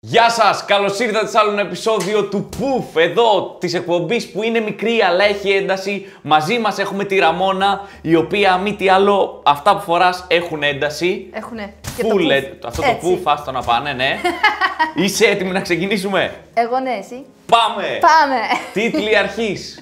Γεια σας! Καλώς ήρθατε σε άλλο ένα επεισόδιο του Πουφ, εδώ της εκπομπής που είναι μικρή αλλά έχει ένταση. Μαζί μας έχουμε τη Ραμόνα, η οποία μη τι άλλο, αυτά που φοράς έχουν ένταση. Έχουνε. Αυτό το Πουφ, άστο να πάνε, ναι. Είσαι έτοιμη να ξεκινήσουμε? Εγώ ναι, εσύ. Πάμε! Πάμε! Τίτλοι αρχής.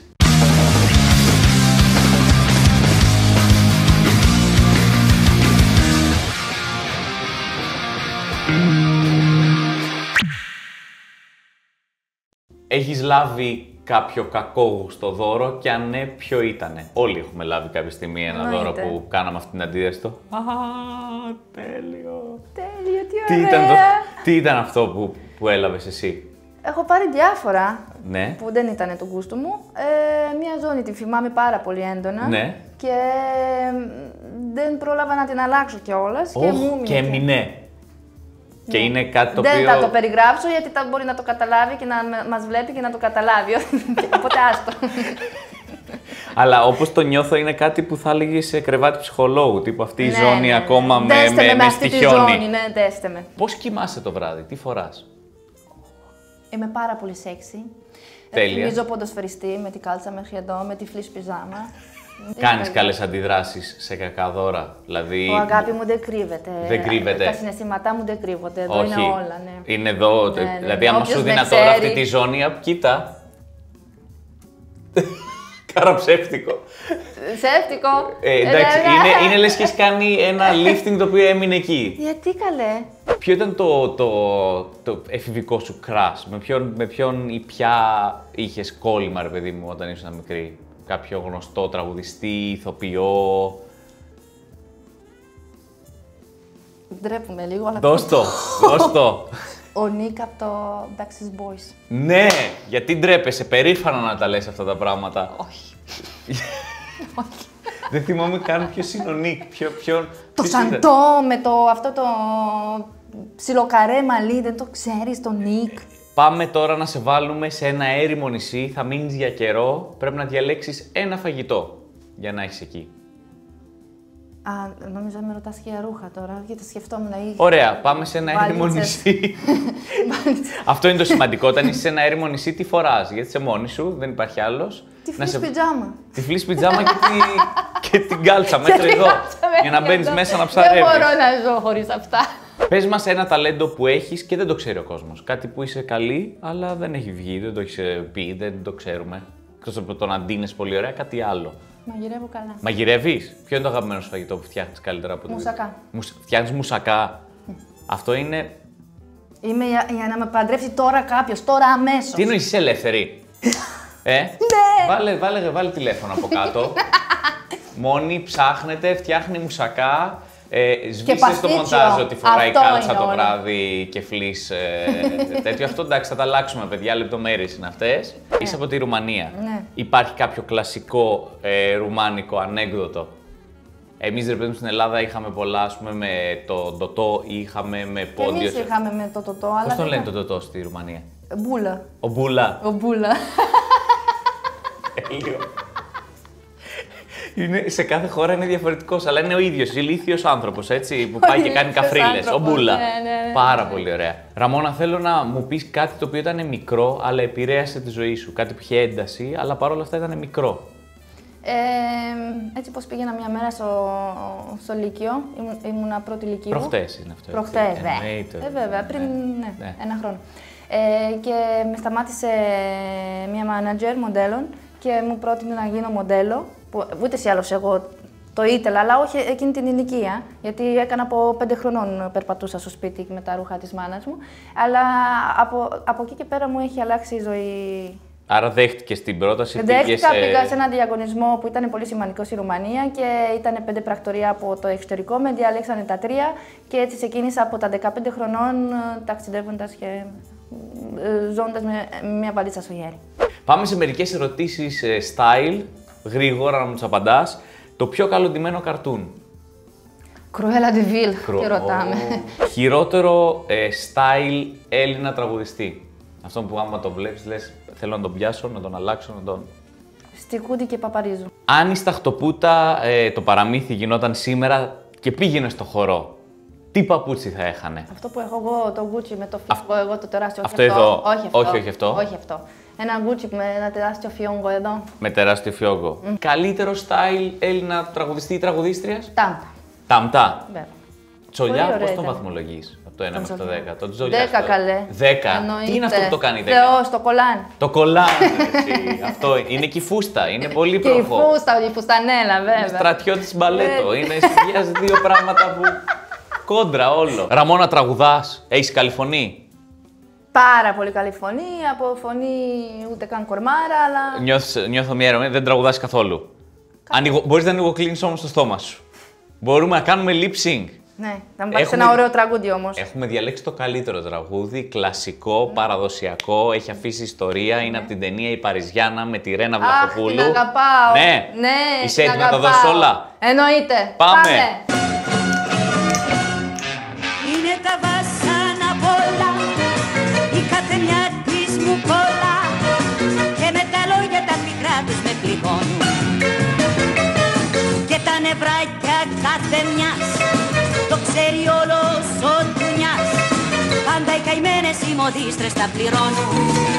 Έχεις λάβει κάποιο κακόγουστο δώρο και αν ναι, ποιο ήτανε? Όλοι έχουμε λάβει κάποια στιγμή ένα δώρο που κάναμε αυτή την αντίδραση. Α, τέλειο! Τέλειο, τι ωραία! Τι ήταν αυτό που έλαβες εσύ? Έχω πάρει διάφορα Ναι. που δεν ήταν του γούστου μου. Μια ζώνη τη θυμάμαι πάρα πολύ έντονα. Ναι. Και δεν πρόλαβα να την αλλάξω κιόλας. Και έμεινε. Και είναι κάτι το δεν οποίο... θα το περιγράψω γιατί μπορεί να το καταλάβει και να μας βλέπει και να το καταλάβει. Οπότε άστο. Αλλά όπως το νιώθω είναι κάτι που θα έλεγε σε κρεβάτι ψυχολόγου. Τύπου αυτή η ζώνη ναι. ακόμα με αυτή τη ζώνη, ναι, δέστε με. Πώς κοιμάσαι το βράδυ, τι φοράς? Είμαι πάρα πολύ σεξι. Τέλεια. Θυμίζω ποδοσφαιριστή με την κάλτσα μέχρι εδώ, με τη φλής πιζάμα. Κάνεις καλές αντιδράσεις σε κακά δώρα, δηλαδή... Ο αγάπη μου δεν κρύβεται. Δεν κρύβεται. Τα συναισθήματά μου δεν κρύβονται. Εδώ Όχι. είναι όλα, ναι. Είναι εδώ. Ναι. Δηλαδή, άμα Όποιος σου με δίνα τώρα ξέρει. αυτή τη ζώνη, κοίτα. Καραψεύτικο. Ψεύτικο. Εντάξει, είναι λες και έχεις κάνει ένα lifting το οποίο έμεινε εκεί. Γιατί καλέ? Ποιο ήταν το εφηβικό σου crush, με ποιον ή ποια είχες κόλλημα, ρε παιδί μου, όταν ήσουν μικρή? Κάποιο γνωστό τραγουδιστή, ηθοποιό? Ντρέπουμε λίγο, αλλά... Δώσ' το. Ο Νίκ από το Backstreet Boys. Ναι, γιατί ντρέπεσαι, περήφανο να τα λες αυτά τα πράγματα. Όχι. Δεν θυμάμαι καν ποιος είναι ο Νίκ, Το Σαντό με αυτό το ψιλοκαρέ μαλλί, δεν το ξέρεις, το Νίκ. Πάμε τώρα να σε βάλουμε σε ένα έρημο νησί, θα μείνεις για καιρό, πρέπει να διαλέξεις ένα φαγητό για να έχεις εκεί. Α, νόμιζα με ρωτάς για ρούχα τώρα, γιατί σκεφτόμουν ή... Ωραία, πάμε σε ένα έρημο Βάλιτσες. νησί. Αυτό είναι το σημαντικό, όταν είσαι σε ένα έρημο νησί τι φοράς, γιατί είσαι μόνη σου, δεν υπάρχει άλλος. Τι φλής πιτζάμα. Τη φλής πιτζάμα και την κάλτσα μέχρι εδώ, για να μπαίνεις μέσα να ψαρεύεις. Δεν μπορώ να ζω χωρίς αυτά. Πες μας ένα ταλέντο που έχεις και δεν το ξέρει ο κόσμος. Κάτι που είσαι καλή, αλλά δεν έχει βγει, δεν το έχεις πει, δεν το ξέρουμε. Εκτός από το να ντύνεις πολύ ωραία, κάτι άλλο. Μαγειρεύω καλά. Μαγειρεύεις? Ποιο είναι το αγαπημένο σου φαγητό που φτιάχνεις καλύτερα από το? Μουσακά. Φτιάχνεις μουσακά. Αυτό είναι... Είμαι για να με παντρεύσει τώρα κάποιος, τώρα αμέσως. Τι εννοείς, είσαι ελεύθερη? Ναι. Βάλε τηλέφωνο από κάτω. Μόνη ψάχνετε, φτιάχνει μουσακά. Σβήσε στο μοντάζ ότι φοράει κάλτσα το βράδυ και φλής τέτοιο. Αυτό εντάξει, θα τα αλλάξουμε, παιδιά. Λεπτομέρειες είναι αυτές. Είσαι από τη Ρουμανία. Ναι. Υπάρχει κάποιο κλασικό ρουμάνικο ανέκδοτο? Εμείς, ρε παιδί μου, στην Ελλάδα είχαμε πολλά, ας πούμε, με το ντοτό ή είχαμε με πόντιο. Εμείς είχαμε με το τοτό, αλλά... Πώς τον λένε το ντοτό στη Ρουμανία? Μπούλα. Ο Μπούλα. Ο Μπούλα. Τέλειο. Σε κάθε χώρα είναι διαφορετικός, αλλά είναι ο ίδιος, ηλίθιος άνθρωπος, έτσι, που πάει και κάνει καφρίλες. Ο Μπούλα. Ναι. Πάρα πολύ ωραία. Ραμόνα, θέλω να μου πεις κάτι το οποίο ήταν μικρό, αλλά επηρέασε τη ζωή σου. Κάτι που είχε ένταση, αλλά παρόλα αυτά ήταν μικρό. Έτσι πως πήγαινα μια μέρα στο Λύκειο, ήμουνα πρώτη Λυκείου. Προχτές είναι αυτό. Προχτές, βέβαια, πριν ένα χρόνο. Και με σταμάτησε μια μάνατζερ μοντέλων και μου πρότεινε να γίνω μοντέλο, που ούτε ή άλλως εγώ το ήθελα, αλλά όχι εκείνη την ηλικία, γιατί έκανα από 5 χρονών περπατούσα στο σπίτι με τα ρούχα της μάνας μου, αλλά από εκεί και πέρα μου έχει αλλάξει η ζωή. Άρα δέχτηκες την πρόταση? Δέχτηκα, πήγα σε έναν διαγωνισμό που ήταν πολύ σημαντικό στη Ρουμανία και ήταν 5 πρακτορεία από το εξωτερικό, με διαλέξανε τα 3 και έτσι ξεκίνησα από τα 15 χρονών ταξιδεύοντας και ζώντας με μια βαλίτσα στο χέρι. Πάμε σε μερικές ερωτήσεις style, γρήγορα να μου τις απαντάς. Το πιο καλοντυμένο καρτούν? Κρουέλα ντε Βιλ, και ρωτάμε. Χειρότερο style Έλληνα τραγουδιστή? Αυτό που άμα το βλέπεις λες θέλω να τον πιάσω, να τον αλλάξω, να τον... Στικούδη και Παπαρίζου. Αν η Σταχτοπούτα το παραμύθι γινόταν σήμερα και πήγαινε στο χορό, Τι παπούτσι θα έχανε? Αυτό που έχω εγώ, το Gucci με το φιόγκο, εγώ το τεράστιο. Αυτό εδώ. Όχι αυτό. Όχι αυτό. Ένα Gucci με ένα τεράστιο φιόγκο εδώ. Με τεράστιο φιόγκο. Καλύτερο style Έλληνα τραγουδιστή ή τραγουδίστριας? Τάμτα. Τάμτα. Βέβαια. Τσολιά, πώς τον βαθμολογείς από το 1 μέχρι το 10? Το Τσολιά. 10 καλέ. 10. Τι είναι αυτό που το κάνει 10? Θεός, το κολάν. Το κολάν. Αυτό είναι και η φούστα. Είναι πολύ προχώ. Και η φουστανέλα, βέβαια. Είναι στρατιώτης μπαλέτο. Είναι συνδυάζει δύο πράγματα που. Κόντρα όλο. Ραμόνα, τραγουδάς. Έχεις καλή φωνή? Πάρα πολύ καλή φωνή. Από φωνή ούτε καν κορμάρα, αλλά. Νιώθω μια ηρεμία, δεν τραγουδάς καθόλου. Μπορείς να ανοιγοκλίνεις όμως το στόμα σου. Μπορούμε να κάνουμε lip sync. Ναι, θα μου πάρεις ένα ωραίο τραγούδι όμως. Έχουμε διαλέξει το καλύτερο τραγούδι, κλασικό, παραδοσιακό, έχει αφήσει ιστορία, είναι από την ταινία «Η Παριζιάνα» με τη Ρένα Βλαχοπούλου. Την αγαπάω. Ναι, είσαι έτοιμη να τα δώσεις όλα? Εννοείται. Πάμε. Είναι τα βάσανα πολλά, η κάθε μια της μου πολλά, και με τα λόγια τα πικρά τους με πληγώνουν, και τα νευράκια κάθε μιας το ξέρει όλος ο ντουνιάς, πάντα οι καημένες οι μοδίστρες τα πληρώνουν.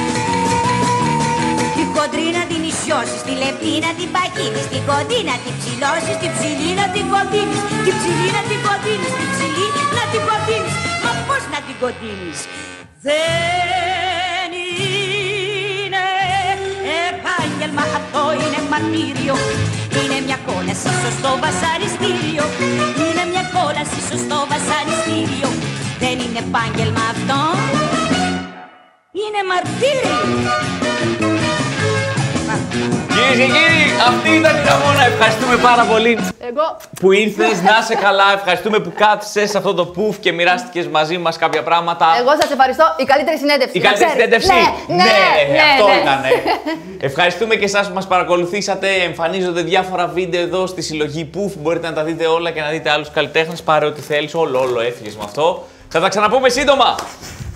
Τη χοντρή να την ισιώσεις, τη λεπτή να την παγίνεις, τη κοντή να την ψηλώσεις, τη ψηλή να την κοντίνεις, τη ψηλή να την κοντίνεις, τη ψηλή να την κοντίνεις. Μα πώς να την κοντίνεις? Δεν είναι επάγγελμα, αυτό είναι μαρτύριο. Είναι μια κόλαση στο βασανιστήριο. Είναι μια κόλαση στο βασανιστήριο. Δεν είναι επάγγελμα αυτό, είναι μαρτύριο. Κυρίες και κύριοι, αυτή ήταν η Ραμόνα. Ευχαριστούμε πάρα πολύ που ήρθες. Να είσαι καλά. Ευχαριστούμε που κάθισες σε αυτό το πουφ και μοιράστηκες μαζί μας κάποια πράγματα. Εγώ σας ευχαριστώ. Η καλύτερη συνέντευξη. Η καλύτερη συνέντευξη. Ναι, αυτό ήταν. Ευχαριστούμε και εσάς που μας παρακολουθήσατε. Εμφανίζονται διάφορα βίντεο εδώ στη συλλογή πουφ. Μπορείτε να τα δείτε όλα και να δείτε άλλους καλλιτέχνες. Πάρε ό,τι θέλεις. Όλο έφυγες με αυτό. Θα τα ξαναπούμε σύντομα.